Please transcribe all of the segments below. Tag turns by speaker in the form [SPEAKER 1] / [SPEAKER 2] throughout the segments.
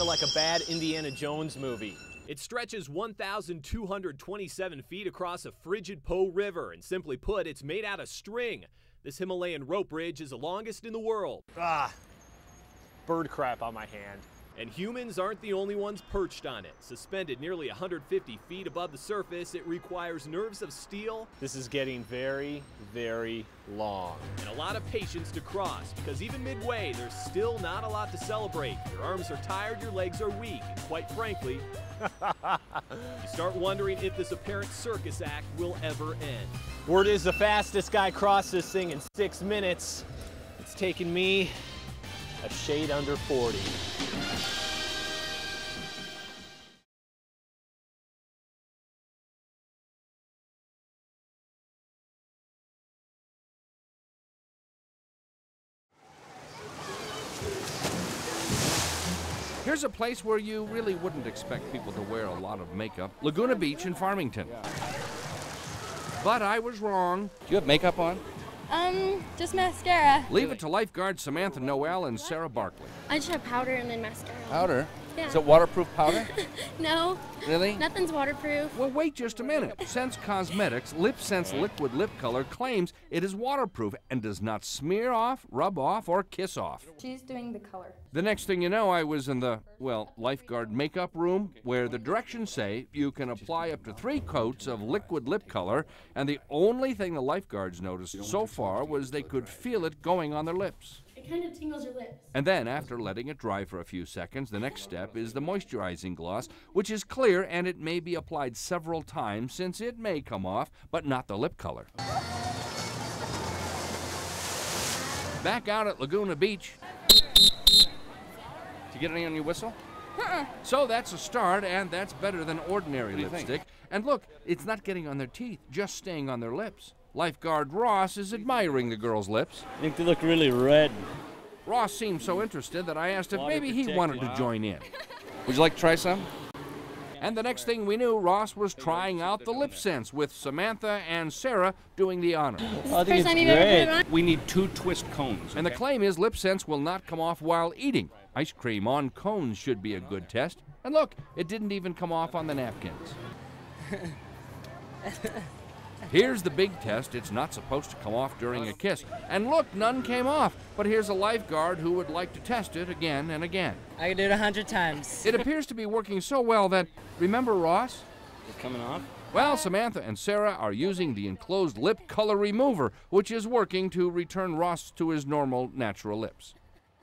[SPEAKER 1] of like a bad Indiana Jones movie. It stretches 1,227 feet across a frigid Po River, and simply put, it's made out of string. This Himalayan rope bridge is the longest in the world.
[SPEAKER 2] Bird crap on my hand.
[SPEAKER 1] And humans aren't the only ones perched on it. Suspended nearly 150 feet above the surface, it requires nerves of steel.
[SPEAKER 2] This is getting very, very long.
[SPEAKER 1] And a lot of patience to cross, because even midway, there's still not a lot to celebrate. Your arms are tired, your legs are weak, and quite frankly, you start wondering if this apparent circus act will ever end.
[SPEAKER 2] Word is the fastest guy crossed this thing in 6 minutes. It's taken me a shade under 40.
[SPEAKER 3] Here's a place where you really wouldn't expect people to wear a lot of makeup. Laguna Beach in Farmington. But I was wrong. Do you have makeup on?
[SPEAKER 4] Just mascara.
[SPEAKER 3] Leave it to lifeguards Samantha Noel and Sarah Barkley.
[SPEAKER 4] I just have powder and then mascara.
[SPEAKER 3] Powder?
[SPEAKER 4] Yeah.
[SPEAKER 3] Is it waterproof powder?
[SPEAKER 4] No.
[SPEAKER 3] Really?
[SPEAKER 4] Nothing's waterproof.
[SPEAKER 3] Well, wait just a minute. Sense Cosmetics Lip Sense Liquid Lip Color claims it is waterproof and does not smear off, rub off, or kiss off.
[SPEAKER 4] She's doing the color.
[SPEAKER 3] The next thing you know, I was in the, well, lifeguard makeup room where the directions say you can apply up to 3 coats of liquid lip color, and the only thing the lifeguards noticed so far was they could feel it going on their lips.
[SPEAKER 4] It kind of tingles your lips.
[SPEAKER 3] And then, after letting it dry for a few seconds, the next step is the moisturizing gloss, which is clear and it may be applied several times since it may come off, but not the lip color. Back out at Laguna Beach. Did you get any on your whistle? So that's a start, and that's better than ordinary lipstick. And look, it's not getting on their teeth, just staying on their lips. Lifeguard Ross is admiring the girl's lips.
[SPEAKER 5] I think they look really red.
[SPEAKER 3] Ross seemed so interested that I asked if maybe he
[SPEAKER 5] protected.
[SPEAKER 3] wanted to join in. Would you like to try some? And the next thing we knew, Ross was trying out the lip sense with Samantha and Sarah doing the honor.
[SPEAKER 5] I think it's great. We need 2 twist cones.
[SPEAKER 3] And the claim is lip sense will not come off while eating. Ice cream on cones should be a good test. And look, it didn't even come off on the napkins. Here's the big test. It's not supposed to come off during a kiss. And look, none came off. But here's a lifeguard who would like to test it again and again.
[SPEAKER 6] I can do it 100 times.
[SPEAKER 3] It appears to be working so well that, remember Ross?
[SPEAKER 5] It's coming off.
[SPEAKER 3] Well, Samantha and Sarah are using the enclosed lip color remover, which is working to return Ross to his normal, natural lips.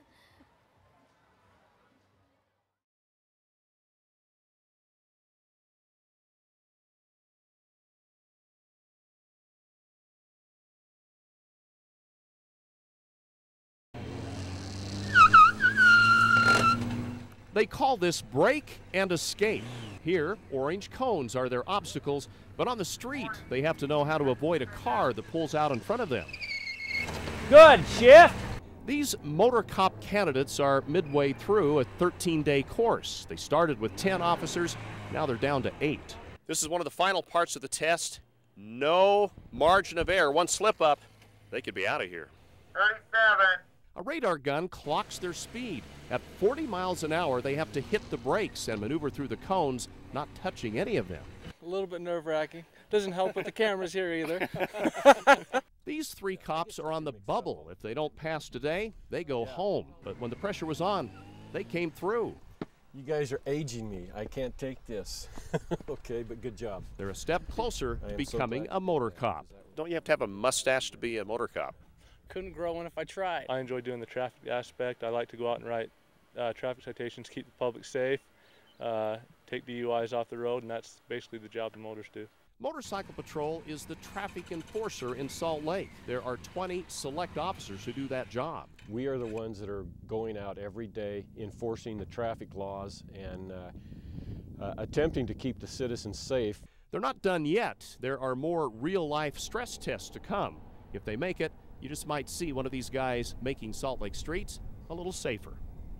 [SPEAKER 7] They call this break and escape. Here, orange cones are their obstacles, but on the street, they have to know how to avoid a car that pulls out in front of them.
[SPEAKER 2] Good shift.
[SPEAKER 7] These motor cop candidates are midway through a 13-day course. They started with 10 officers, now they're down to 8. This is one of the final parts of the test. No margin of error. One slip up, they could be out of here.
[SPEAKER 8] 37.
[SPEAKER 7] A radar gun clocks their speed. At 40 miles an hour, they have to hit the brakes and maneuver through the cones, not touching any of them.
[SPEAKER 9] A little bit nerve-wracking. Doesn't help with the cameras here either.
[SPEAKER 7] These 3 cops are on the bubble. If they don't pass today, they go home. But when the pressure was on, they came through.
[SPEAKER 10] You guys are aging me. I can't take this. Okay, but good job.
[SPEAKER 7] They're a step closer to becoming
[SPEAKER 10] so
[SPEAKER 7] a motor cop. Don't you have to have a mustache to be a motor cop?
[SPEAKER 9] Couldn't grow one if I tried. I enjoy doing the traffic aspect. I like to go out and write traffic citations, keep the public safe, take DUIs off the road, and that's basically the job the motors do.
[SPEAKER 7] Motorcycle Patrol is the traffic enforcer in Salt Lake. There are 20 select officers who do that job.
[SPEAKER 10] We are the ones that are going out every day enforcing the traffic laws and attempting to keep the citizens safe.
[SPEAKER 7] They're not done yet. There are more real-life stress tests to come. If they make it, you just might see one of these guys making Salt Lake streets a little safer.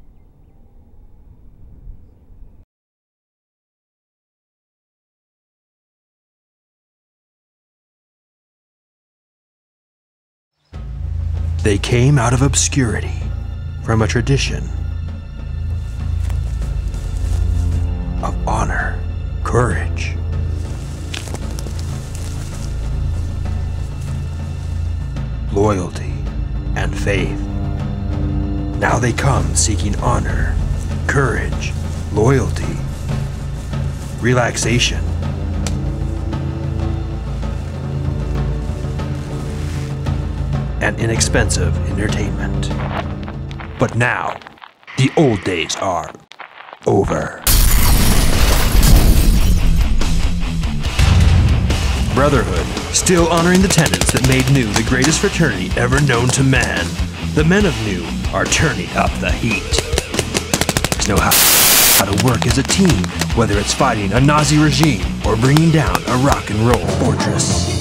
[SPEAKER 11] They came out of obscurity, from a tradition
[SPEAKER 8] honor, courage. Loyalty and faith. Now they come seeking honor, courage, loyalty, relaxation, and inexpensive entertainment. But now, the old days are over. Brotherhood, still honoring the tenets that made Nu the greatest fraternity ever known to man. The men of Nu are turning up the heat. Know how to work as a team, whether it's fighting a Nazi regime or bringing down a rock and roll fortress.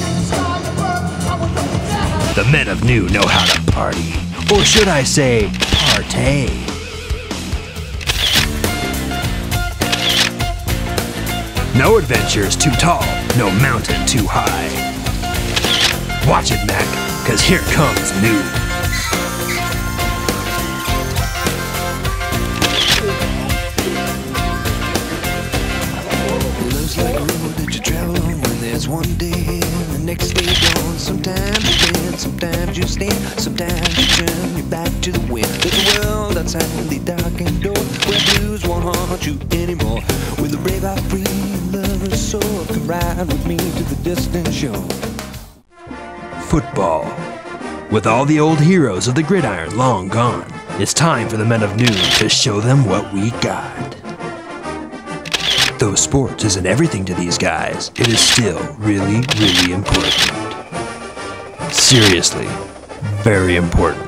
[SPEAKER 8] The men of Nu know how to party, or should I say, partay. No adventure is too tall, no mountain too high. Watch it, Mac, 'cause here comes Nu.
[SPEAKER 11] Love's like a road that you travel on when there's one day here, the next day gone. Sometimes you bend, sometimes you stand, sometimes you turn your back to the wind. There's a world outside the darkened door where blues won't haunt you anymore. With a brave heart, free lover's soul, come ride with me to the distant shore.
[SPEAKER 8] Football. With all the old heroes of the gridiron long gone, it's time for the men of Nu to show them what we got. Though sports isn't everything to these guys, it is still really, really important. Seriously, very important.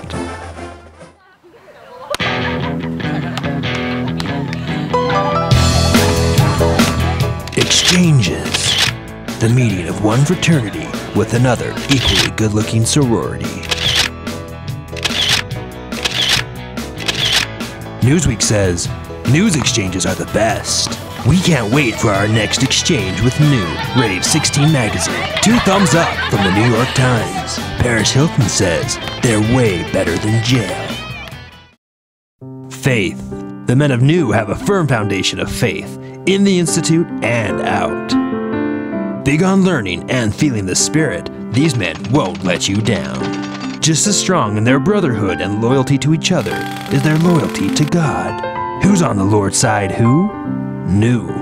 [SPEAKER 8] Exchanges. The meeting of one fraternity with another equally good-looking sorority. Newsweek says, news exchanges are the best. We can't wait for our next exchange with Nu, rated 16 magazine. 2 thumbs up from the New York Times. Paris Hilton says, they're way better than jail. Faith. The men of Nu have a firm foundation of faith in the Institute and out. Big on learning and feeling the spirit, these men won't let you down. Just as strong in their brotherhood and loyalty to each other is their loyalty to God. Who's on the Lord's side, who? Nu.